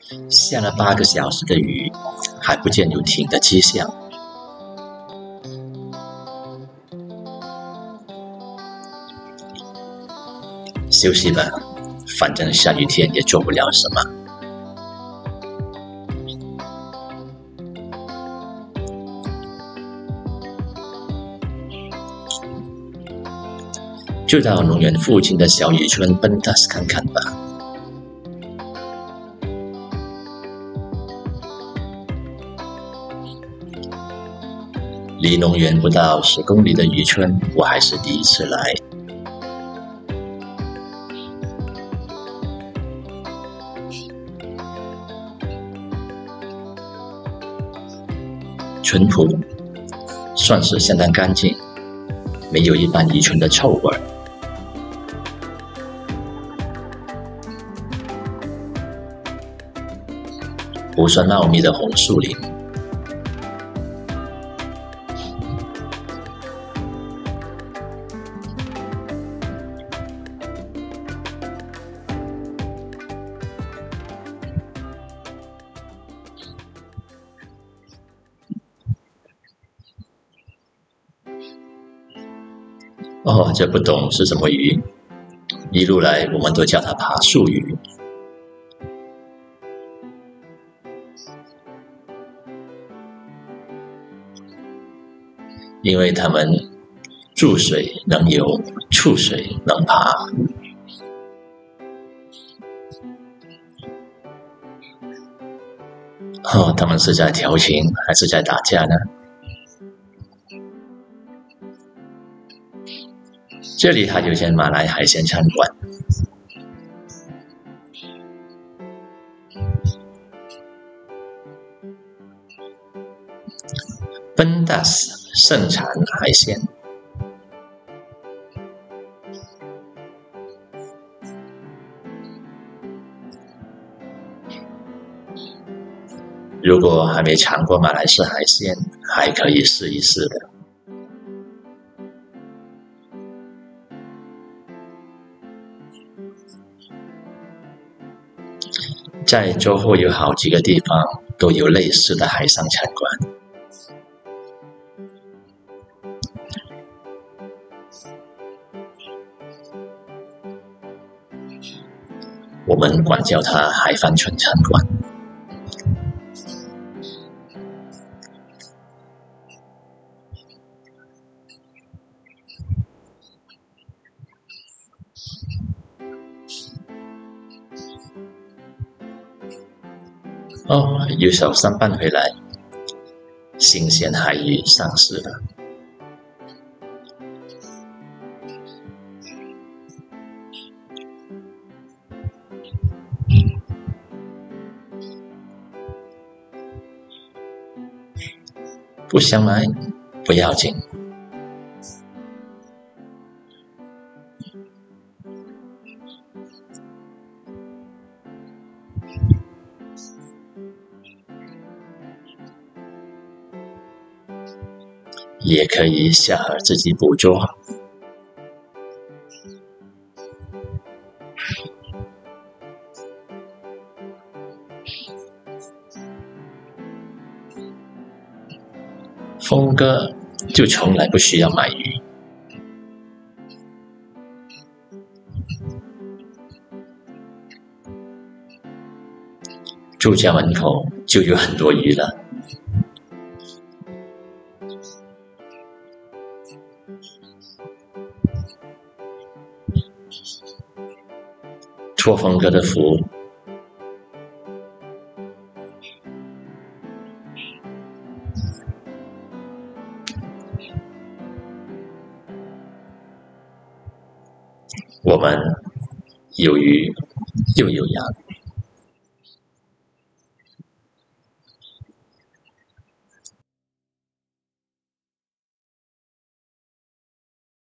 下了8个小时的雨，还不见有停的迹象。休息吧，反正下雨天也做不了什么。就到农园附近的小渔村奔达斯看看吧。离农园不到10公里的渔村，我还是第一次来。淳朴，算是相当干净，没有一般渔村的臭味。不算茂密的红树林。哦，这不懂是什么鱼，一路来我们都叫它爬树鱼。因为它们注水能游，触水能爬。哦，他们是在调情还是在打架呢？这里还有间马来海鲜餐馆。奔达斯盛产海鲜。如果还没尝过马来式海鲜，还可以试一试的。在州后有好几个地方都有类似的海上餐馆。我们管叫它海帆船餐馆。哦，有小三搬回来，新鲜海鱼上市了。不想买不要紧。也可以下饵自己捕捉。峰哥就从来不需要买鱼。住家门口就有很多鱼了。托峰哥的福。我们有鱼又有羊。